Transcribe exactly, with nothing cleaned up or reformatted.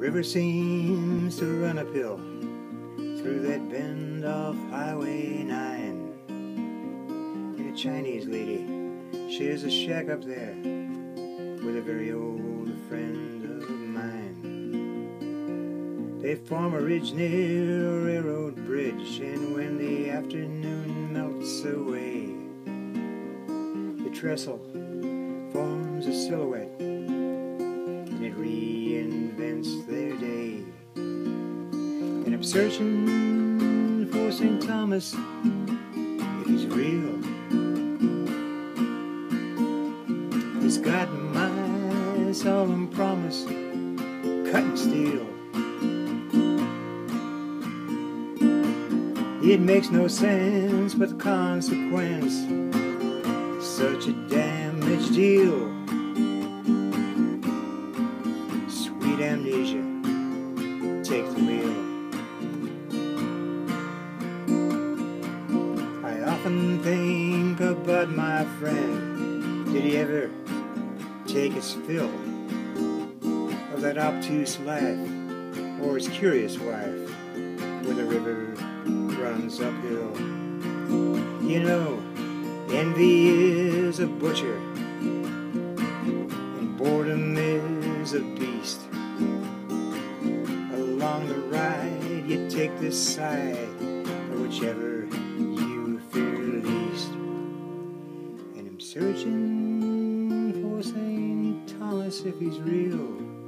river seems to run uphill through that bend off Highway nine. And a Chinese lady shares a shack up there with a very old friend of mine. They form a ridge near a railroad bridge, and when the afternoon melts away, the trestle forms a silhouette and it reinvents their day. And I'm searching for Saint Thomas, if he's real. He's got my solemn promise cut in steel. It makes no sense, but the consequence, such a damaged deal. Sweet amnesia, take the wheel. I often think about my friend. Did he ever take his fill of that obtuse life, or his curious wife, where the river runs uphill? You know, envy is a butcher and boredom is a beast. Along the ride you take this side, or whichever you fear least. And I'm searching for Saint Thomas, if he's real.